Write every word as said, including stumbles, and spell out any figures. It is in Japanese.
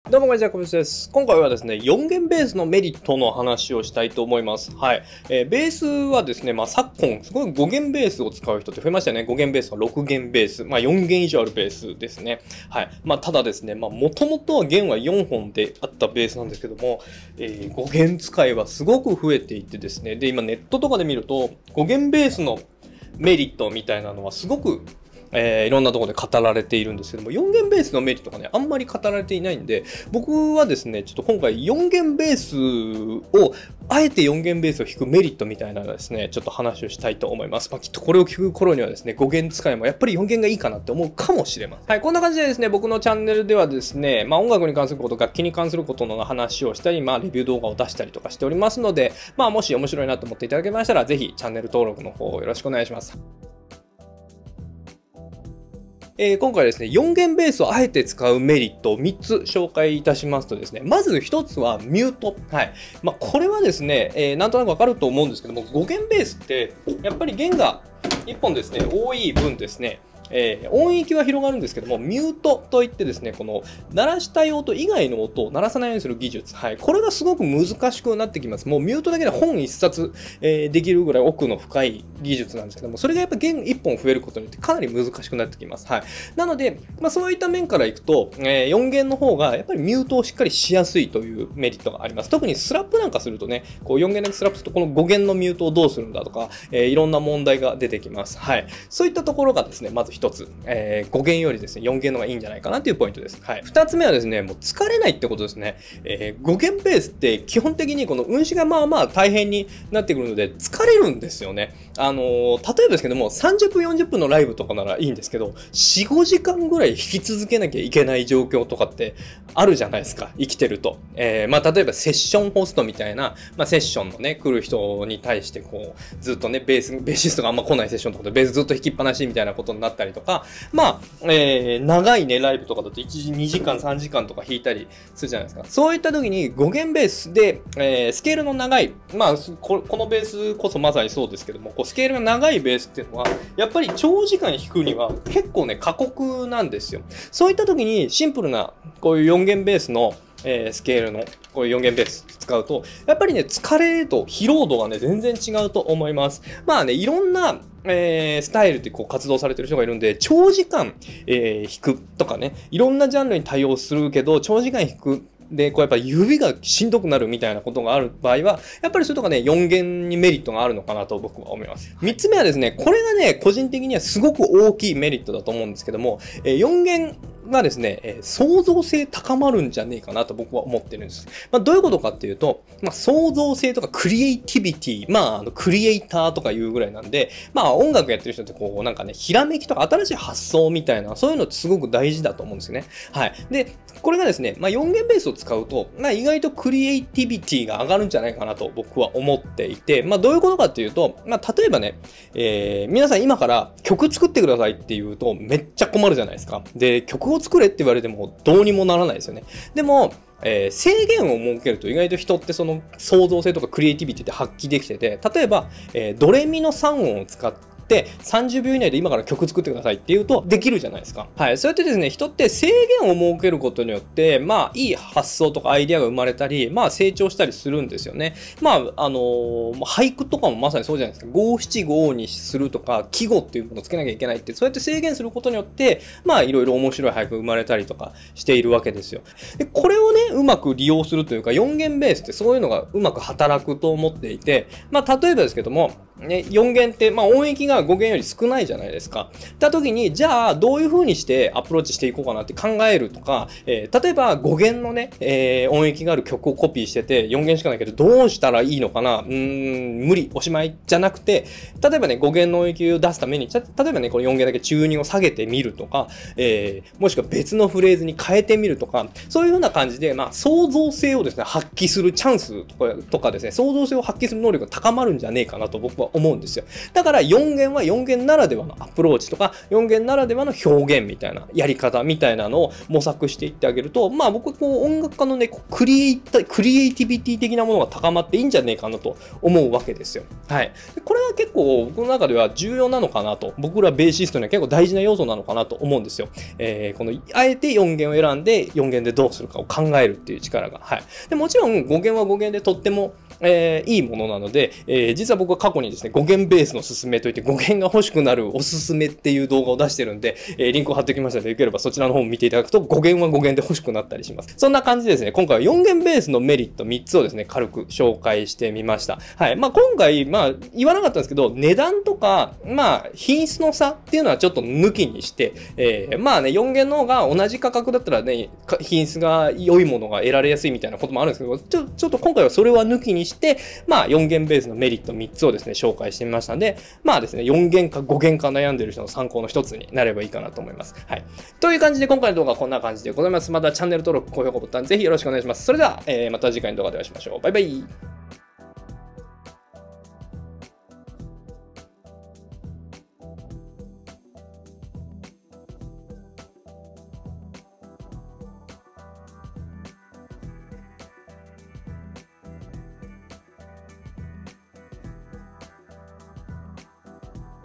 どうもこんにちは、こぶしです。今回はですね、よん弦ベースのメリットの話をしたいと思います。はい。えー、ベースはですね、まあ昨今、すごいご弦ベースを使う人って増えましたよね。ご弦ベースとかろく弦ベース、まあよん弦以上あるベースですね。はい。まあただですね、まあもともとは弦はよんほんであったベースなんですけども、えー、ご弦使いはすごく増えていってですね、で、今ネットとかで見ると、ご弦ベースのメリットみたいなのはすごくえー、いろんなところで語られているんですけども、よん弦ベースのメリットがね、あんまり語られていないんで、僕はですね、ちょっと今回よん弦ベースを、あえてよん弦ベースを弾くメリットみたいなのですね、ちょっと話をしたいと思います。まあ、きっとこれを聞く頃にはですね、ご弦使いもやっぱりよん弦がいいかなって思うかもしれません。はい、こんな感じでですね、僕のチャンネルではですね、まあ音楽に関すること、楽器に関することの話をしたり、まあレビュー動画を出したりとかしておりますので、まあもし面白いなと思っていただけましたら、ぜひチャンネル登録の方よろしくお願いします。えー、今回ですね、よん弦ベースをあえて使うメリットをみっつ紹介いたしますとですね、まずひとつはミュート。はい。まあ、これはですね、えー、なんとなくわかると思うんですけども、ご弦ベースって、やっぱり弦がいっぽんですね、多い分ですね、えー、音域は広がるんですけども、ミュートといってですね、この鳴らしたい音以外の音を鳴らさないようにする技術。はい。これがすごく難しくなってきます。もうミュートだけで本一冊、えー、できるぐらい奥の深い技術なんですけども、それがやっぱ弦いっぽん増えることによってかなり難しくなってきます。はい。なので、まあそういった面からいくと、えー、よん弦の方がやっぱりミュートをしっかりしやすいというメリットがあります。特にスラップなんかするとね、こうよん弦だけスラップするとこのご弦のミュートをどうするんだとか、えー、いろんな問題が出てきます。はい。そういったところがですね、まず一つ。えーご弦よりですね、よん弦の方がいいんじゃないかなというポイントです。はい。二つ目はですね、もう疲れないってことですね。えー、ご弦ベースって基本的にこの運指がまあまあ大変になってくるので疲れるんですよね。あのー、例えばですけども、さんじゅっぷんよんじゅっぷんのライブとかならいいんですけど、よん、ごじかんぐらい弾き続けなきゃいけない状況とかってあるじゃないですか。生きてると。えー、まあ例えばセッションホストみたいな、まあセッションのね、来る人に対してこう、ずっとね、ベース、ベーシストがあんま来ないセッションとかでベースずっと弾きっぱなしみたいなことになったりとか、まあ、えー、長いね、ライブとかだといちじ、にじかん、さんじかんとか弾いたりするじゃないですか。そういった時にご弦ベースで、えー、スケールの長い、まあこ、このベースこそまさにそうですけども、こうスケールが長いベースっていうのは、やっぱり長時間弾くには結構ね、過酷なんですよ。そういった時にシンプルな、こういうよん弦ベースのえー、スケールのこういうよん弦ベース使うと、やっぱりね、疲れと疲労度がね、全然違うと思います。まあね、いろんな、えー、スタイルでこう活動されてる人がいるんで、長時間、えー、弾くとかね、いろんなジャンルに対応するけど、長時間弾くで、こうやっぱ指がしんどくなるみたいなことがある場合は、やっぱりそういうとこね、よん弦にメリットがあるのかなと僕は思います。みっつめはですね、これがね、個人的にはすごく大きいメリットだと思うんですけども、よん弦がですね、えー、創造性高まるんじゃねえかなと僕は思ってるんです。まあ、どういうことかっていうと、まあ、創造性とかクリエイティビティ、まあ、あの、クリエイターとかいうぐらいなんで、まあ、音楽やってる人ってこう、なんかね、ひらめきとか新しい発想みたいな、そういうのってすごく大事だと思うんですよね。はい。で、これがですね、まあ、よん弦ベースを使うと、まあ、意外とクリエイティビティが上がるんじゃないかなと僕は思っていて、まあ、どういうことかっていうと、まあ、例えばね、えー、皆さん今から曲作ってくださいって言うとめっちゃ困るじゃないですか。で、曲を作れって言われてもどうにもならないですよね。でも、えー、制限を設けると意外と人ってその創造性とかクリエイティビティって発揮できてて、例えば、えー、ドレミのさん音を使ってで、さんじゅうびょう以内で今から曲作ってくださいって言うとできるじゃないですか。はい。そうやってですね、人って制限を設けることによって、まあ、いい発想とかアイデアが生まれたり、まあ、成長したりするんですよね。まあ、あのー、俳句とかもまさにそうじゃないですか。五七五にするとか、季語っていうものをつけなきゃいけないって、そうやって制限することによって、まあ、いろいろ面白い俳句が生まれたりとかしているわけですよ。で、これをね、うまく利用するというか、よん弦ベースってそういうのがうまく働くと思っていて、まあ、例えばですけども、ね、よん弦って、まあ、音域がご弦より少ないじゃないですか。った時に、じゃあ、どういう風にしてアプローチしていこうかなって考えるとか、えー、例えばご弦のね、えー、音域がある曲をコピーしてて、よん弦しかないけど、どうしたらいいのかなうーん、無理、おしまいじゃなくて、例えばね、ご弦の音域を出すために、例えばね、このよん弦だけチューニングを下げてみるとか、えー、もしくは別のフレーズに変えてみるとか、そういう風な感じで、まあ、創造性をですね、発揮するチャンスとか、とかですね、創造性を発揮する能力が高まるんじゃねえかなと僕はと思うんですよ。だからよん弦はよん弦ならではのアプローチとか、よん弦ならではの表現みたいなやり方みたいなのを模索していってあげると、まあ僕はこう音楽家のね、クリエイタ、クリエイティビティ的なものが高まっていいんじゃねえかなと思うわけですよ。はい。これは結構僕の中では重要なのかなと、僕らベーシストには結構大事な要素なのかなと思うんですよ。えー、この、あえてよん弦を選んでよん弦でどうするかを考えるっていう力が。はい。でもちろんご弦はご弦でとっても、えー、いいものなので、えー、実は僕は過去にですね、ご弦ベースのすすめといってご弦が欲しくなるおすすめっていう動画を出してるんで、えー、リンクを貼っておきましたので、よければそちらの方も見ていただくとご弦はご弦で欲しくなったりします。そんな感じでですね、今回はよん弦ベースのメリットみっつをですね、軽く紹介してみました。はい。まあ今回、まあ言わなかったんですけど、値段とか、まあ品質の差っていうのはちょっと抜きにして、えー、まあね、よん弦の方が同じ価格だったらね、品質が良いものが得られやすいみたいなこともあるんですけど、ちょ、ちょっと今回はそれは抜きにして、まあよん弦ベースのメリットみっつをですね、紹介してみましたので、まあですね、よん弦かご弦か悩んでる人の参考の一つになればいいかなと思います。はい。という感じで今回の動画はこんな感じでございます。またチャンネル登録、高評価ボタンぜひよろしくお願いします。それでは、えー、また次回の動画でお会いしましょう。バイバイ。